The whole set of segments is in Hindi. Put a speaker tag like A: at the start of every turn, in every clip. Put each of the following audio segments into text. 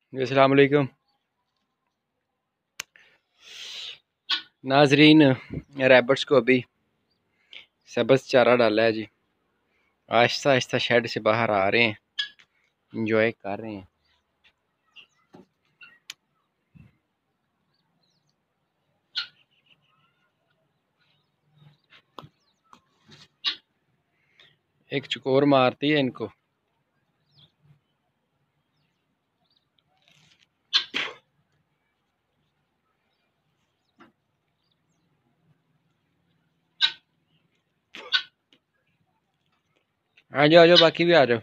A: अस्सलाम वालेकुम नाजरीन। रैबिट्स को अभी सब्ज़ चारा डाला है जी। आहिस्ता आहिस्ता शेड से बाहर आ रहे हैं, इंजॉय कर रहे हैं। एक चकोर मारती है इनको। आ जाओ बाकी भी आ जाओ।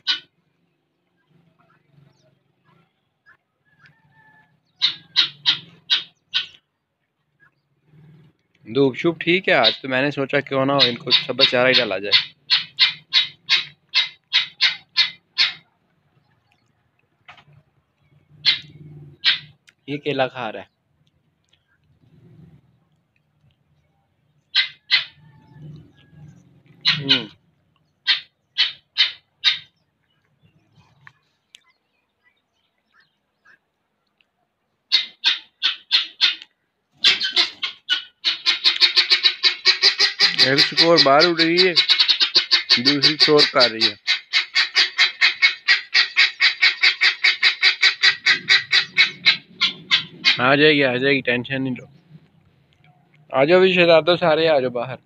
A: धूप शूप ठीक है आज, तो मैंने सोचा क्यों ना हो इनको सब्ज़ चारा ही डाला जाए। ये केला खा रहा है। एक चकोर बाहर उड़ रही है, दूसरी शोर कर रही है। आ जाएगी, टेंशन नहीं लो। आ जाओ भी शहजादो, सारे आ जाओ बाहर।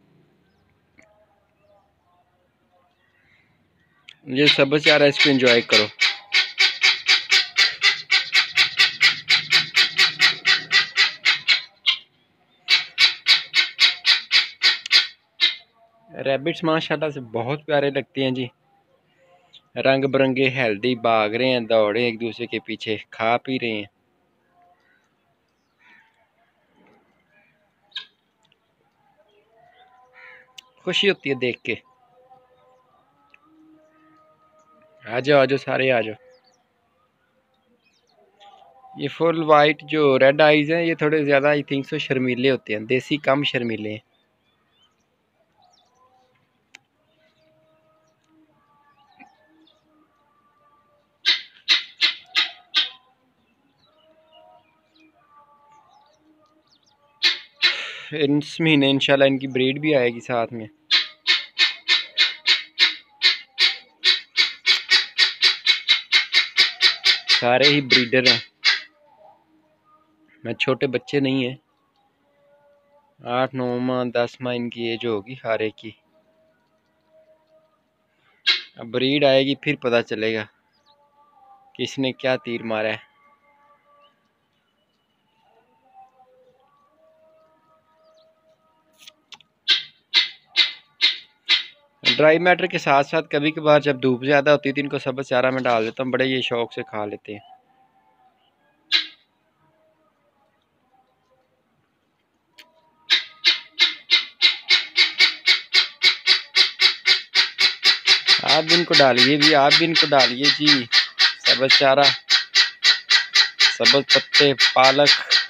A: ये सब्ज़ चारा, इसको एंजॉय करो। रैबिट्स माशाल्लाह से बहुत प्यारे लगते हैं जी। रंग बिरंगे हेल्दी भाग रहे हैं, दौड़े एक दूसरे के पीछे, खा पी रहे हैं। खुशी होती है देख के। आ जाओ सारे आ जाओ। ये फुल वाइट जो रेड आइज हैं, ये थोड़े ज़्यादा आई थिंक सो शर्मीले होते हैं, देसी कम शर्मीले हैं। इस महीने इंशाल्लाह इनकी ब्रीड भी आएगी साथ में। सारे ही ब्रीडर हैं, मैं छोटे बच्चे नहीं हैं। 8 9 माह 10 माह इनकी एज होगी हर एक की। अब ब्रीड आएगी फिर पता चलेगा किसने क्या तीर मारा है। ड्राई मैटर के साथ साथ कभी कभार जब धूप ज़्यादा होती है तो इनको सब्ज़ चारा में डाल देता हूँ, बड़े ये शौक से खा लेते हैं। आप भी इनको डालिए भी, आप भी इनको डालिए जी सब्ज़ चारा, सब्ज़ पत्ते, पालक,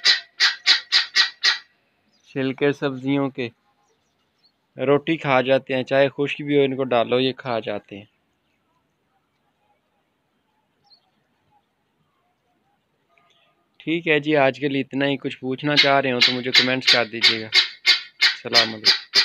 A: छिलके सब्जियों के रोटी खा जाते हैं, चाहे खुश्क भी हो इनको डालो ये खा जाते हैं। ठीक है जी, आज के लिए इतना ही। कुछ पूछना चाह रहे हो तो मुझे कमेंट्स कर दीजिएगा। सलाम अलैकुम।